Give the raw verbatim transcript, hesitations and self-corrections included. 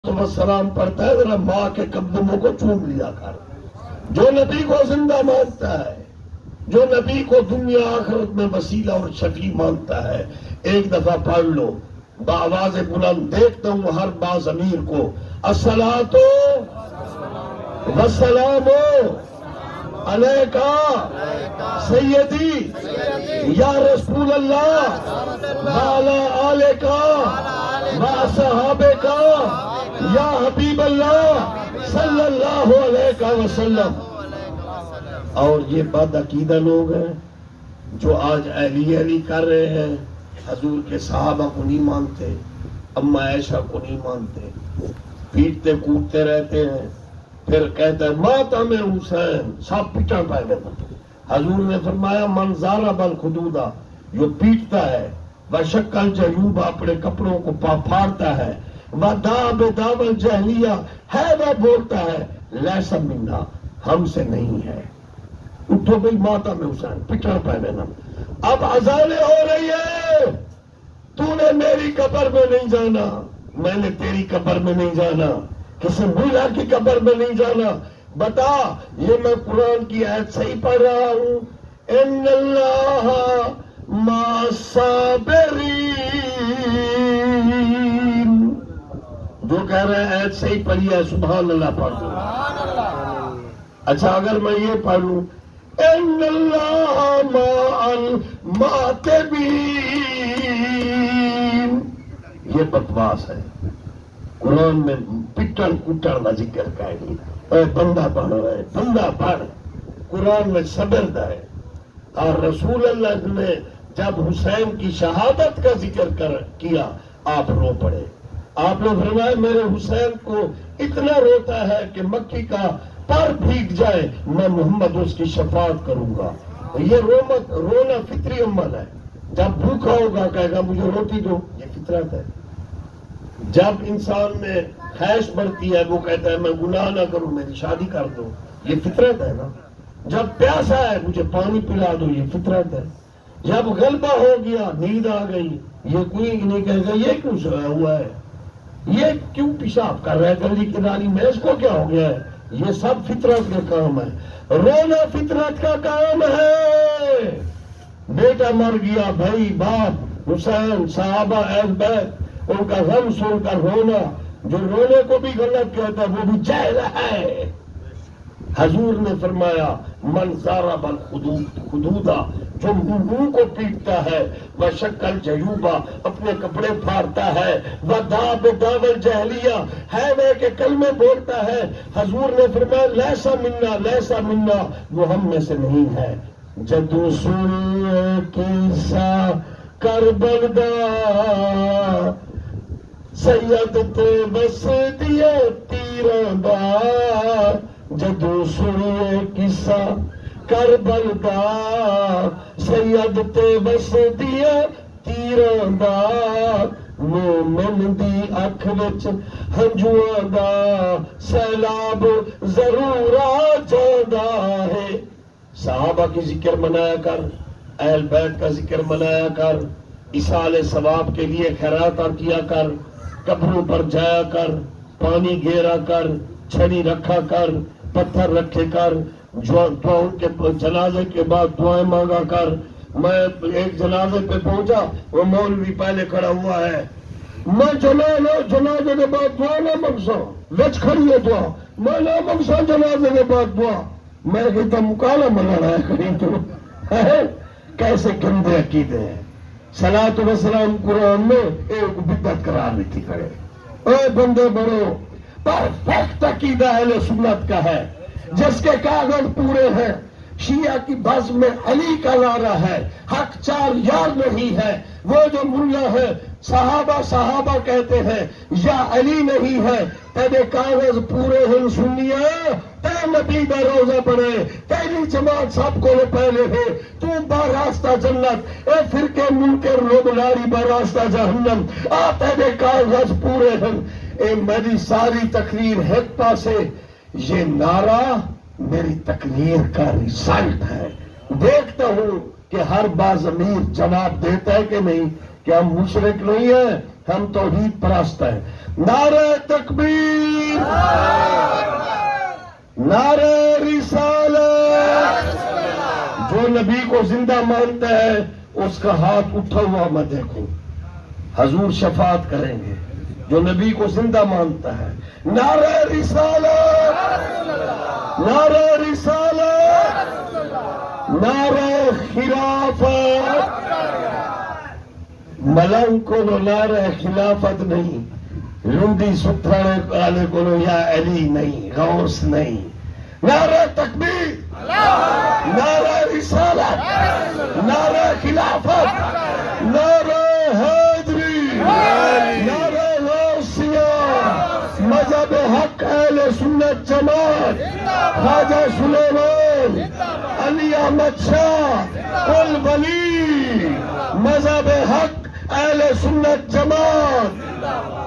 السلام پڑھتا ہے ذرا ماں کے قدموں کو چوم لیا کر. جو نبی کو زندہ مانتا ہے، جو نبی کو دنیا آخرت میں وسیلہ اور شفیع مانتا ہے، ایک دفعہ پڑھ لو بآواز بلند. دیکھتا ہوں ہر باز امیر کو. الصلاۃ والسلام علیکا سیدی یا رسول اللہ وعلی آلکا وصحابکا یا حبیب اللہ صلی اللہ علیہ وسلم. اور یہ بد عقیدہ لوگ ہیں جو آج اہلی اہلی کر رہے ہیں، حضور کے صحابہ کو نہیں مانتے، اما عائشہ کو نہیں مانتے، پیٹتے کوٹتے رہتے ہیں. پھر کہتا ہے ماتم حسین، سب پٹا پائے. حضور نے فرمایا من ضارب الخدودا، جو پیٹتا ہے، وشکل جیوب، اپنے کپڑوں کو پھاڑتا ہے، وَدَا بِدَاوَ الْجَہْلِیَّہ، ہے وہ بولتا ہے لیسا منا، ہم سے نہیں ہے. اٹھو بھئی ماتم حسین، پٹا پائے. اب اذانیں ہو رہی ہے، تو نے میری قبر میں نہیں جانا، میں نے تیری قبر میں نہیں جانا، کسی مولا کی قبر میں نہیں جانا. بتا یہ میں قرآن کی آیت صحیح پڑھ رہا ہوں؟ ان اللہ مع الصابرین. جو کہہ رہے ہیں آیت صحیح پڑھی ہے سبحان اللہ پڑھ دو. اچھا اگر میں یہ پڑھ لوں ان اللہ مع المعتبین، یہ بکواس ہے. قرآن میں پٹن کٹن کا ذکر کا نہیں. اے بندہ پڑھ رہا ہے، بندہ پڑھ. قرآن میں صبر ہے. اور رسول اللہ نے جب حسین کی شہادت کا ذکر کر کیا آپ رو پڑے. آپ نے فرمایا میرے حسین کو اتنا روتا ہے کہ مکی کا پر بھیگ جائے میں محمد اس کی شفاعت کروں گا. یہ رومت رونا فطری عمل ہے. جب بھوکا ہوگا کہے گا مجھے روٹی دو، یہ فطرت ہے. جب انسان میں خواہش بڑھتی ہے وہ کہتا ہے میں گناہ نہ کروں، میری شادی کر دو، یہ فطرت ہے نا. جب پیاسا ہے مجھے پانی پلا دو، یہ فطرت ہے. جب غلبہ ہو گیا، نیند آ گئی، یہ کوئی نہیں کہے گا یہ کیوں سویا ہوا ہے، یہ کیوں پیشاب کر رہا ہے گلی کناری میں، اس کو کیا ہو گیا ہے. یہ سب فطرت کا کام ہے. رونا فطرت کا کام ہے. بیٹا مر گیا، بھائی باپ حسین صحابہ اہل بیت، ان کا غم سن کر رونا. جو رونے کو بھی غلط کہتا ہے وہ بھی جاہل ہے. حضور نے فرمایا من ضرب الخدودا، جو منہ کو پیٹتا ہے، وشکل جیوبا، اپنے کپڑے پھاڑتا ہے، وَدَا بِدَاوَ الْجَہْلِیَّہ، ہے وہ کہ کلمے بولتا ہے. حضور نے فرمایا لیسا منا، لیسا منا، وہ ہم میں سے نہیں ہے. جدو سنیے کیسا کربل دا، سید تے بس دیے تیراں دا. جدو سنیے کسا کربل دا، سید تے بس دیے تیراں دا. مومن دی اکھ وچ ہنجواں دا سیلاب ضرور آ جاندا ہے. صحابہ کی ذکر منایا کر، اہل بیت کا ذکر منایا کر، ایصال ثواب کے لیے خیرات کیا کر، قبروں پر جایا کر، پانی گیرا کر، چھڑی رکھا کر، پتھر رکھے کر، دعاؤں کے جنازے کے بعد دعائیں مانگا کر. میں ایک جنازے پہ پہنچا، وہ مولوی پہلے کھڑا ہوا ہے، میں جنازے جنازے کے بعد دعا نہ منگسا، وچ کھڑی ہے دعا، میں نہ منگسا جنازے کے بعد دعا. میں کہتا مکالا منا رہا ہے کہیں تو کیسے گندے عقیدے ہیں. صلاۃ و سلام قرآن میں ایک بدعت قرار نہیں تھی کرے. اے بندے بڑو، پرفیکٹ عقیدہ اہل سنت کا ہے جس کے کاغذ پورے ہیں. شیعہ کی بزم میں علی کا نعرہ ہے، حق چار یار نہیں ہے. وہ جو ملا ہے صحابہ صحابہ کہتے ہیں یا علی نہیں ہے. تیرے کاغذ پورے ہیں سنیا، تیرے نبی دا روزہ پڑے، تیری جماعت سب کو پہلے ہے، تو باراستہ جنت، اے فرقے منکر لوگ لاری باراستہ جہنم. آ تیرے کاغذ پورے ہیں. اے میری ساری تقریر ایک پاسے، یہ نعرہ میری تقریر کا رزلٹ ہے. دیکھتا ہوں کہ ہر باضمیر جواب دیتا ہے کہ نہیں، کہ ہم مشرک نہیں ہیں، ہم توحید پرست ہیں. نعرہ تکبیر، نعرہ رسالت. جو نبی کو زندہ مانتا ہے اس کا ہاتھ اٹھا ہوا میں دیکھوں. حضور شفاعت کریں گے جو نبی کو زندہ مانتا ہے. نعرہ رسالت، نعرہ رسالت، نعرہ خلافت. ملنگ کو نعرہ خلافت نہیں، لنڈی ستھرانے والے کو یا علی نہیں، غوث نہیں. نعرہ تکبیر، نعرہ رسالت، نعرہ خلافت، نعرہ حیدری، نعرہ غوثیہ. مذہب حق اہل سنت جماعت، خواجہ سلیمان، علی احمد شاہ کل ولی. مذہب حق اہل سنت جماعت.